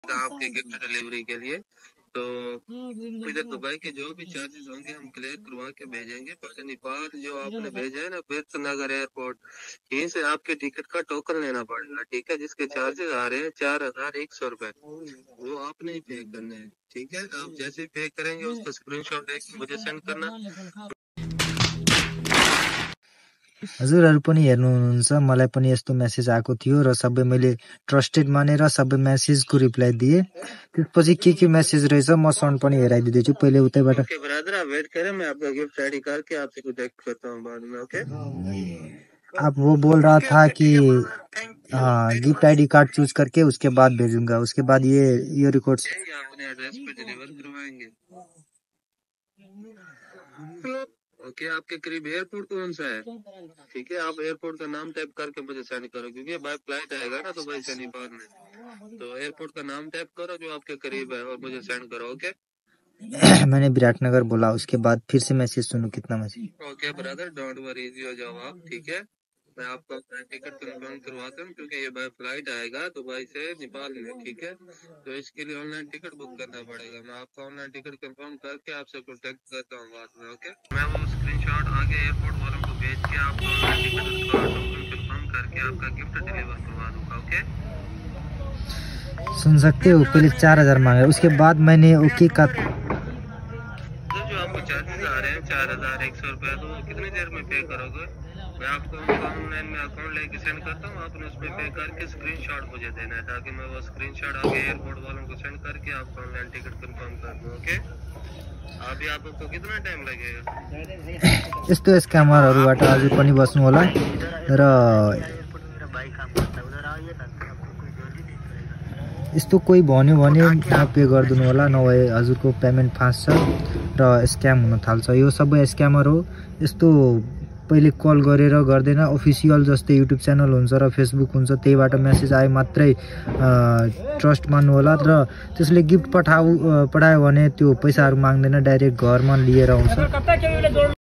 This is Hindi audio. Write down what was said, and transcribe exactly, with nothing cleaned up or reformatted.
आपके गिफ्ट डिलीवरी के लिए। तो इधर दुबई के जो भी चार्जेस होंगे हम क्लियर करवा के भेजेंगे। पर नेपाल जो आपने भेजा है ना बिरतनगर एयरपोर्ट, यहीं से आपके टिकट का टोकन लेना पड़ेगा, ठीक है, जिसके चार्जेस आ रहे हैं चार हजार एक सौ रुपए, वो आपने ही पे करने हैं, ठीक है। आप जैसे पे करेंगे उसका स्क्रीनशॉट देख मुझे सेंड करना। हजुरहरु पनि हेर्नुहुन्छ, मलाई पनि यस्तो मेसेज आएको थियो र सबै मैले ट्रस्टेड मानेर सबै मेसेजको रिप्लाई दिए। त्यसपछि के के मेसेज रहेछ म सन पनि हेराइदिदैछु। पहिले उतैबाट ओके ब्रदर, आप वेट करें, मैं आपका गिफ्ट रेडी करके आपसे कनेक्ट करता हूं बाद में। ओके, आप वो बोल रहा था कि गिफ्ट आईडी कार्ड चूज करके उसके बाद भेजूंगा, उसके बाद ये ये रिकॉर्ड्स अपने एड्रेस पे डिलीवर करवाएंगे। ओके, आपके करीब एयरपोर्ट कौन सा है? ठीक है, आप एयरपोर्ट का नाम टाइप करके मुझे सेंड करो, क्योंकि बाय फ्लाइट आएगा ना तो भाई शनि बाद में, तो एयरपोर्ट का नाम टाइप करो जो आपके करीब है और मुझे सेंड करो। ओके मैंने विराटनगर बोला, उसके बाद फिर से मैसेज सुनो कितना message. Okay brother, don't worry, easy हो जाओ आप, ठीक है। मैं आपका टिकट कंफर्म करवाता हूँ, क्योंकि ये बाय फ्लाइट आएगा दुबई से नेपाल में, ठीक है। तो इसके लिए ऑनलाइन टिकट बुक करना पड़ेगा। मैं आपका ऑनलाइन टिकट कंफर्म करके आपसे कांटेक्ट करता हूँ बाद में। ओके, मैं वो स्क्रीनशॉट आगे एयरपोर्ट वालों को भेज के आपका ऑनलाइन टिकट का टोकन कंफर्म करके आपका गिफ्ट डिलीवर करवा दूंगा। ओके, सुन सकते हो, पहले चार हजार मांगा, उसके बाद मैंने ओके का जो आपको चार्जेस आ रहे हैं चार हजार एक सौ रुपया, तो कितनी देर में पे करोगे? मैं आपको ऑनलाइन में अकाउंट लेके सेंड करता हूँ, आपने उस पर पे करके स्क्रीनशॉट मुझे देना है, ताकि मैं वो स्क्रीनशॉट आगे एयरपोर्ट वालों को सेंड करके आपका ऑनलाइन टिकट कंफर्म कर दूँ। ओके, अभी आपको कितना टाइम लगेगा? यस्तो स्क्यामरहरुबाट अझै पनि बस्नु होला र यस्तो कोही भन्यो भने पे गरिदिनु होला, नभए हजुरको पेमेन्ट फाँस्छ र स्क्याम हुन थाल्छ। यो सबै स्क्यामर हो। यस्तो पहिले कल गरेर गर्दैन, अफिसियल जस्तै युट्युब च्यानल हुन्छ र फेसबुक हुन्छ, त्यहीबाट मेसेज आए मात्रै ट्रस्ट मान्नु होला। र त्यसले गिफ्ट पठाउ पठायो भने त्यो पैसाहरू माग्दैन, डाइरेक्ट घरमा लिएर आउँछ।